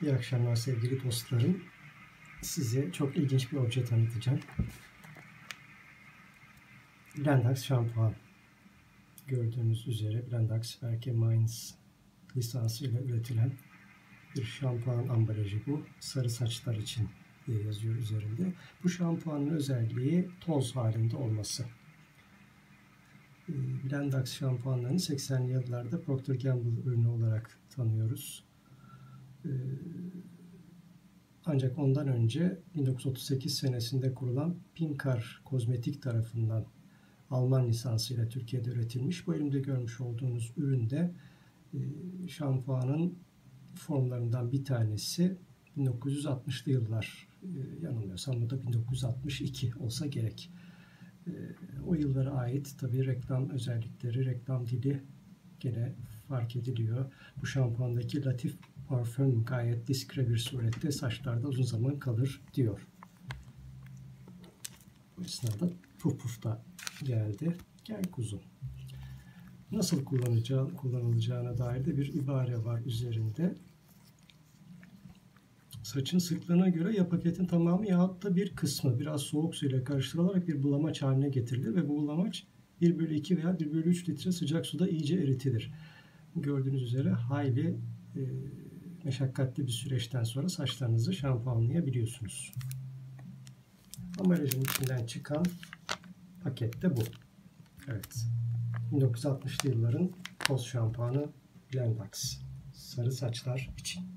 İyi akşamlar sevgili dostlarım. Size çok ilginç bir obje tanıtacağım. Blendax şampuan. Gördüğünüz üzere Blendax Berke Mainz lisansıyla üretilen bir şampuan ambalajı bu. Sarı saçlar için diye yazıyor üzerinde. Bu şampuanın özelliği toz halinde olması. Blendax şampuanlarını 80'li yıllarda Procter Gamble ürünü olarak tanıyoruz. Ancak ondan önce 1938 senesinde kurulan Pinkar Kozmetik tarafından Alman lisansıyla Türkiye'de üretilmiş. Bu elimde görmüş olduğunuz üründe şampuanın formlarından bir tanesi 1960'lı yıllar, yanılmıyorsam bu da 1962 olsa gerek. O yıllara ait tabii reklam özellikleri, reklam dili gene fark ediliyor. Bu şampuandaki latif parfüm gayet diskre bir surette saçlarda uzun zaman kalır diyor. Bu esnada puf puf da geldi. Gel kuzum. Nasıl kullanılacağına dair de bir ibare var üzerinde. Saçın sıklığına göre ya paketin tamamı yahut da bir kısmı biraz soğuk suyla karıştırılarak bir bulamaç haline getirilir ve bu bulamaç 1/2 veya 1/3 litre sıcak suda iyice eritilir. Gördüğünüz üzere hayli meşakkatli bir süreçten sonra saçlarınızı şampuanlayabiliyorsunuz. Ambalajın içinden çıkan paket de bu. Evet. 1960'lı yılların toz şampuanı Blendax. Sarı saçlar için.